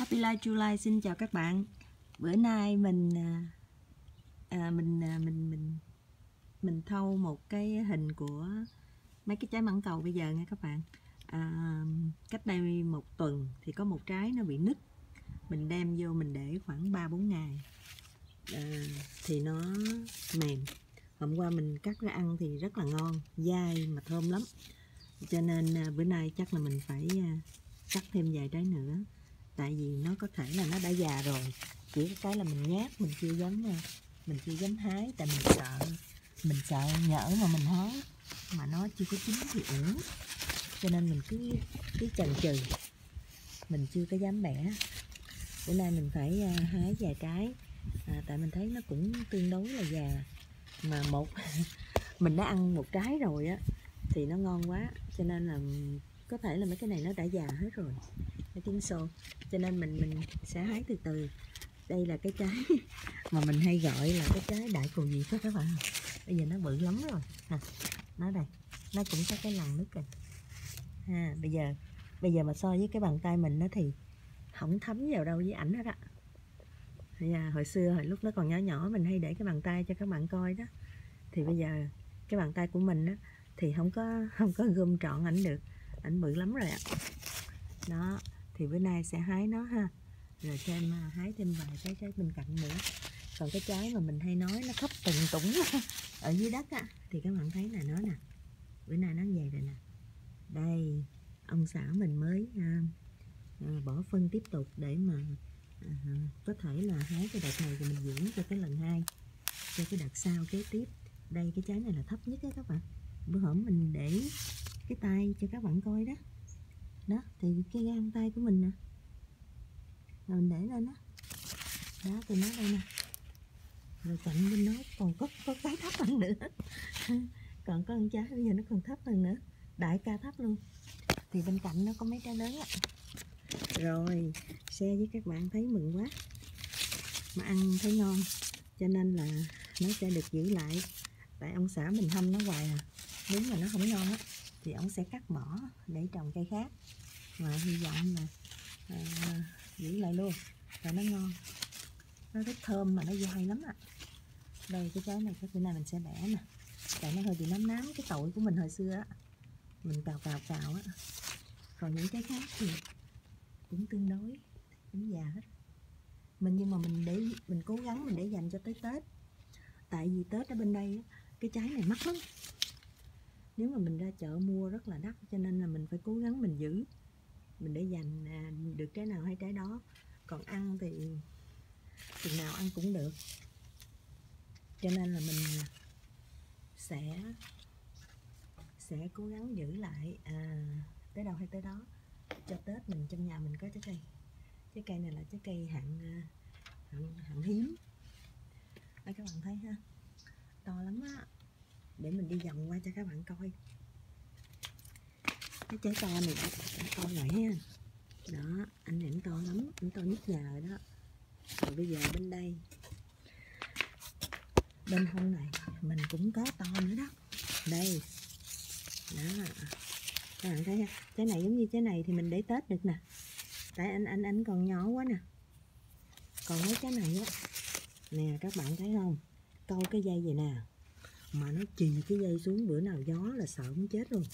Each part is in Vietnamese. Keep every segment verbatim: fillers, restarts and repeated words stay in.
Happy Life July xin chào các bạn. Bữa nay mình à, mình à, mình mình mình thâu một cái hình của mấy cái trái mãng cầu bây giờ nha các bạn. À, cách đây một tuần thì có một trái nó bị nứt. Mình đem vô mình để khoảng ba bốn ngày à, thì nó mềm. Hôm qua mình cắt ra ăn thì rất là ngon, dai mà thơm lắm. Cho nên à, bữa nay chắc là mình phải à, cắt thêm vài trái nữa. Tại vì nó có thể là nó đã già rồi, chỉ cái là mình nhát, mình chưa dám mình chưa dám hái. Tại mình sợ mình sợ nhỡ mà mình hái mà nó chưa có chín thì uổng, cho nên mình cứ cứ chần chừ, mình chưa có dám bẻ. Bữa nay mình phải hái vài trái à, tại mình thấy nó cũng tương đối là già, mà một mình đã ăn một trái rồi á thì nó ngon quá, cho nên là có thể là mấy cái này nó đã già hết rồi, cái tiếng xô, cho nên mình mình sẽ hái từ từ. Đây là cái trái mà mình hay gọi là cái trái đại cù Việt đó các bạn. Bây giờ nó bự lắm rồi ha, nó đây, nó cũng có cái lằn nước kìa ha. Bây giờ bây giờ mà so với cái bàn tay mình nó thì không thấm vào đâu với ảnh hết á. Thì à, hồi xưa hồi lúc nó còn nhỏ nhỏ mình hay để cái bàn tay cho các bạn coi đó, thì bây giờ cái bàn tay của mình á thì không có không có gom trọn ảnh được, ảnh bự lắm rồi ạ. Đó, thì bữa nay sẽ hái nó ha, rồi thêm hái thêm vài cái trái bên cạnh nữa. Còn cái trái mà mình hay nói nó thấp tùng tủng ở dưới đất á, thì các bạn thấy là nó nè, bữa nay nó như vậy rồi nè. Đây, ông xã mình mới à, à, bỏ phân tiếp tục để mà à, có thể là hái cái đợt này thì mình dưỡng cho cái lần hai, cho cái đợt sau kế tiếp. Đây, cái trái này là thấp nhất á các bạn. Bữa hổm mình để cái tay cho các bạn coi đó. Đó, thì cái gang tay của mình nè, rồi mình để lên đó. Đó, thì nó đây nè. Rồi cạnh bên nó còn có, có cái thấp hơn nữa. Còn có con trái bây giờ nó còn thấp hơn nữa, đại ca thấp luôn. Thì bên cạnh nó có mấy trái lớn á. Rồi, share với các bạn thấy mừng quá. Mà ăn thấy ngon, cho nên là nó sẽ được giữ lại. Tại ông xã mình hâm nó hoài à. Nếu mà nó không ngon á thì ông sẽ cắt bỏ để trồng cây khác. Mà hy vọng là à, giữ lại luôn, và nó ngon, nó rất thơm mà nó dai lắm ạ. À. Đây, cái trái này cái bữa nay mình sẽ bẻ nè, tại nó hơi bị nám nám cái tội của mình hồi xưa á, mình cào cào cào á. Còn những trái khác thì cũng tương đối cũng già hết mình, nhưng mà mình để mình cố gắng mình để dành cho tới Tết. Tại vì Tết ở bên đây á, cái trái này mắc lắm, nếu mà mình ra chợ mua rất là đắt, cho nên là mình phải cố gắng mình giữ, mình để dành à, được trái nào hay trái đó. Còn ăn thì chừng nào ăn cũng được, cho nên là mình sẽ sẽ cố gắng giữ lại à, tới đâu hay tới đó. Cho Tết mình trong nhà mình có trái cây. Trái cây này là trái cây hạng hạng, hạng hiếm. Đây các bạn thấy ha, to lắm á. Để mình đi vòng qua cho các bạn coi. Cái trái to này to rồi ha. Đó, anh này to lắm, anh to nhất nhà rồi đó. Rồi bây giờ bên đây, bên hông này mình cũng có to nữa đó. Đây, đó, các bạn thấy ha. Trái này giống như trái này thì mình để Tết được nè. Tại anh anh anh còn nhỏ quá nè. Còn mấy trái này á, nè các bạn thấy không? Câu cái dây vậy nè, mà nó chì cái dây xuống, bữa nào gió là sợ muốn chết luôn.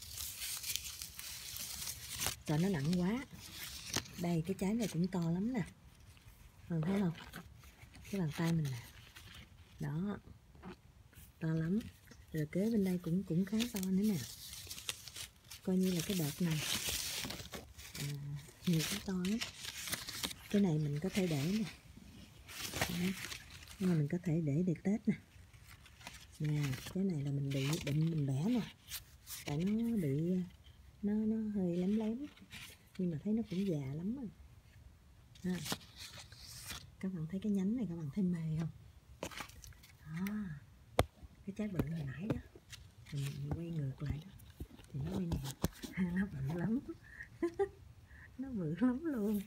Trời, nó nặng quá. Đây, cái trái này cũng to lắm nè. Bạn thấy không? Cái bàn tay mình nè. Đó, to lắm. Rồi kế bên đây cũng cũng khá to nữa nè. Coi như là cái đợt này à, nhiều cái to lắm. Cái này mình có thể để nè. Đấy. Nhưng mà mình có thể để được Tết nè. Nè, cái này là mình bị định mình bẻ nè. Tại nó bị nó nó hơi lém lém, nhưng mà thấy nó cũng già lắm rồi. Ha. Các bạn thấy cái nhánh này các bạn thấy mê không? Đó. Cái trái bự hồi nãy đó, thì mình quay ngược lại đó, thì nó bên này nó bự lắm. Nó bự lắm luôn.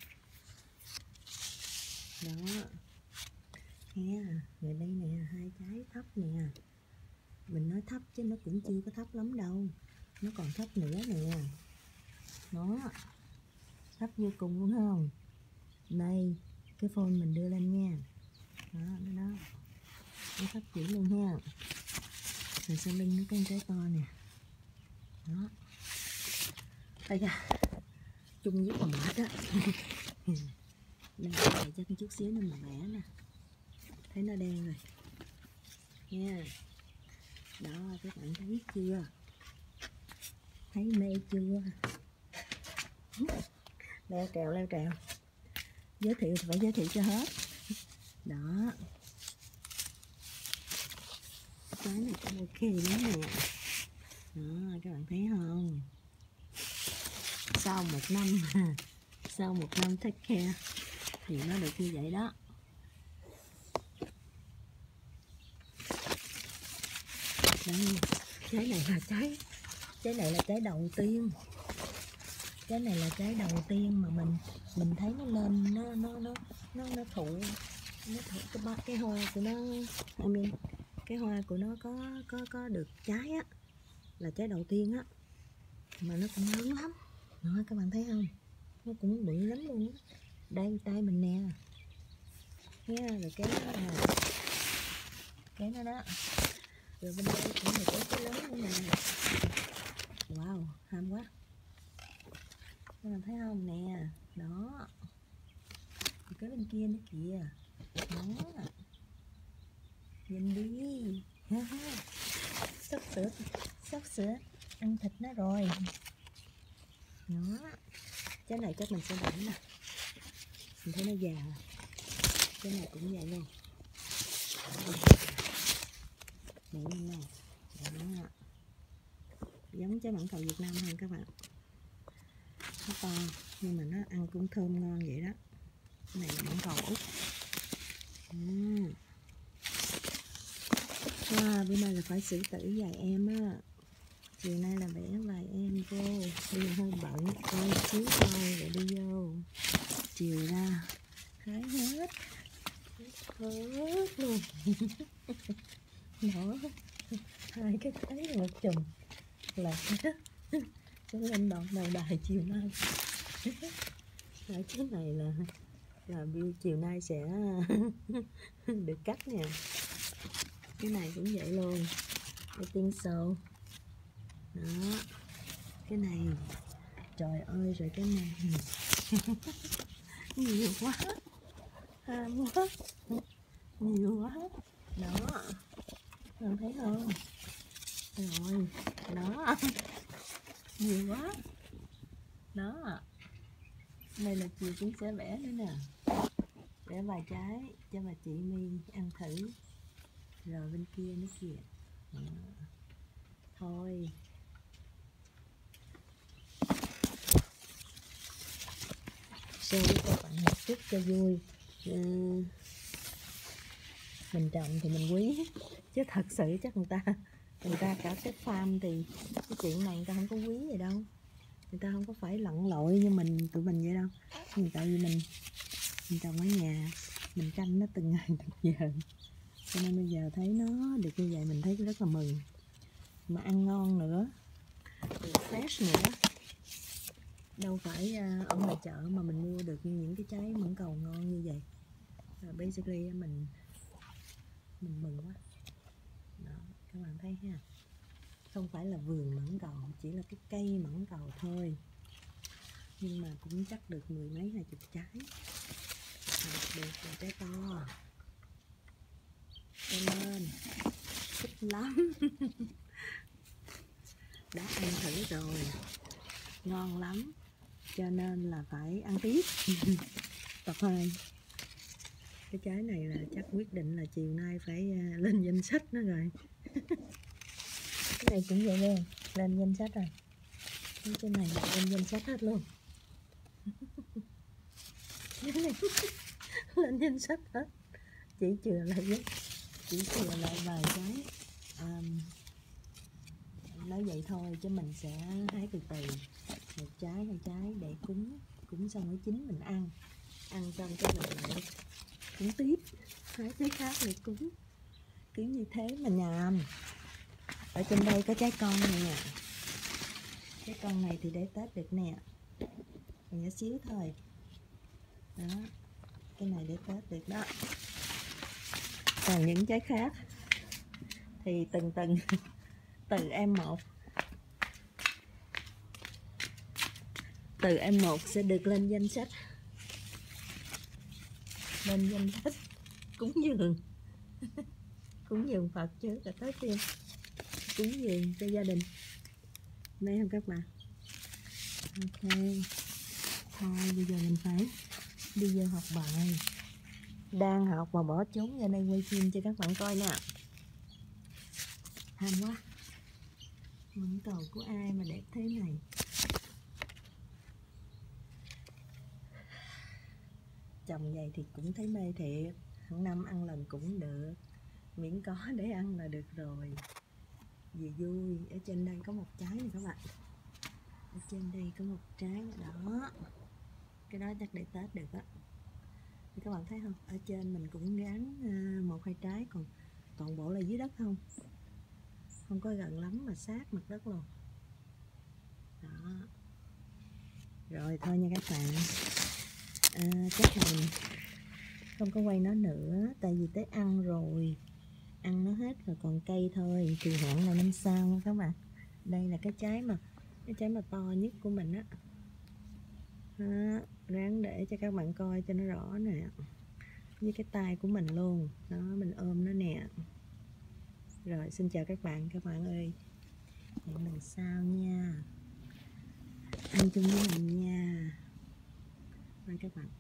Đó nghe, rồi đây nè, hai trái thấp nè. Mình nói thấp chứ nó cũng chưa có thấp lắm đâu, nó còn thấp nữa nè. Nó thấp vô cùng luôn không? Đây, cái phone mình đưa lên nha. Đó, đó, đó. Nó sắp chỉ luôn ha. Rồi sau lưng nó có một trái to nè. Đó. Đây da, chung với còn mệt á. Đây, lại chắc chút xíu nữa mình vẽ nè. Thấy nó đen rồi nha. Đó, các bạn thấy chưa? Thấy mê chưa? Leo trèo, leo trèo. Giới thiệu thì phải giới thiệu cho hết. Đó. Cái này cũng ok lắm nè. Đó, các bạn thấy không? Sau một năm sau một năm take care thì nó được như vậy đó. Đây, trái này là trái trái này là trái đầu tiên. Trái này là trái đầu tiên mà mình mình thấy nó lên, nó nó nó nó nó thụ nó thụ cái ba cái hoa của nó, I mean, cái hoa của nó có có có được trái á, là trái đầu tiên á, mà nó cũng lớn lắm. Đó, các bạn thấy không? Nó cũng bự lắm luôn á. Đây tay mình nè nha, rồi cái đó là cái nó đó, rồi bên đây cũng là cái cái lớn nữa nè. Wow, ham quá. Các bạn thấy không nè? Đó, rồi cái bên kia nữa kìa. Đó, nhìn đi. Sắp sửa sắp sửa ăn thịt nó rồi. Đó, trái này chắc mình sẽ để nè. Mình thấy nó già. Cái này cũng vậy luôn. Để lên này. Đó, giống trái mãng cầu Việt Nam hơn các bạn. Nó to nhưng mà nó ăn cũng thơm ngon vậy đó. Cái này là mãng cầu Úc. uhm. Wow, bữa nay là phải xử tử vài em á. Chiều nay là vẽ vài em vô. Bây giờ hơi bận, coi xíu coi rồi đi vô. Chiều ra hái hết hết luôn. Đó, hai cái thấy một chùm là sẽ lên đoạn đầu đài chiều nay. Cái này là là view chiều nay sẽ được cắt nè. Cái này cũng vậy luôn, cái tiên sâu. Đó, cái này trời ơi, rồi cái này nhiều quá, ham quá, nhiều quá. Đó, bạn thấy không? Rồi, đó, nhiều quá. Đó, đây là chiều cũng sẽ vẽ nữa nè, vẽ vài trái cho bà chị My ăn thử. Rồi bên kia nữa kìa. Đó. Thôi share với các bạn một chút cho vui. Ừ, mình trồng thì mình quý, chứ thật sự chắc người ta người ta cả cái farm thì cái chuyện này người ta không có quý gì đâu. Người ta không có phải lặn lội như mình tụi mình vậy đâu. Nhưng tại vì mình mình trồng ở nhà, mình canh nó từng ngày từng giờ, cho nên bây giờ thấy nó được như vậy mình thấy rất là mừng. Mà ăn ngon nữa, fresh nữa. Đâu phải ở ngoài chợ mà mình mua được những cái trái mãng cầu ngon như vậy. Và basically mình mình mừng quá. Đó, các bạn thấy ha, không phải là vườn mãng cầu, chỉ là cái cây mãng cầu thôi, nhưng mà cũng chắc được mười mấy hai chục trái. Được là trái to, cho nên thích lắm. Đã ăn thử rồi, ngon lắm, cho nên là phải ăn tiếp. Tập hai. Cái trái này là chắc quyết định là chiều nay phải lên danh sách nữa rồi. Cái này cũng vậy luôn, lên danh sách rồi. Cái này là lên danh sách hết luôn. Cái này lên danh sách hết. Chỉ chừa lại với chỉ chừa lại vài cái. Um, nói vậy thôi chứ mình sẽ hái từ từ, một trái hai trái để cúng, cúng xong mới chín mình ăn. Ăn xong cái mình lại cúng tiếp, hái trái khác để cúng, cứ như thế mà nhàm. Ở trên đây có trái con này nè, trái con này thì để Tết được nè, còn nhỏ xíu thôi. Đó, cái này để Tết được đó. Còn những trái khác thì từng từng từ em một từ em một sẽ được lên danh sách, lên danh sách cúng dường cúng dường Phật chứ là tới phiên cúng dường cho gia đình, thấy không các bạn? Ok, thôi bây giờ mình phải đi vô học bài, đang học mà bỏ trốn ra đây quay phim cho các bạn coi nè, ham quá. Mảnh cầu của ai mà đẹp thế này? Trồng vậy thì cũng thấy mê thiệt, hàng năm ăn lần cũng được, miễn có để ăn là được rồi, vì vui. Ở trên đây có một trái này các bạn, ở trên đây có một trái đó, cái đó chắc để Tết được á. Các bạn thấy không, ở trên mình cũng gắn một hai trái, còn toàn bộ là dưới đất không, không có gần lắm mà sát mặt đất luôn đó. Rồi thôi nha các bạn, à, chắc là mình không có quay nó nữa, tại vì tới ăn rồi, ăn nó hết rồi còn cây thôi thì hẹn là năm sau nha các bạn. Đây là cái trái mà cái trái mà to nhất của mình á, đó, ráng để cho các bạn coi cho nó rõ nè, với cái tay của mình luôn đó, mình ôm nó nè. Rồi xin chào các bạn, các bạn ơi, hẹn lần sau nha, ăn chung với mình nha. Bye các bạn.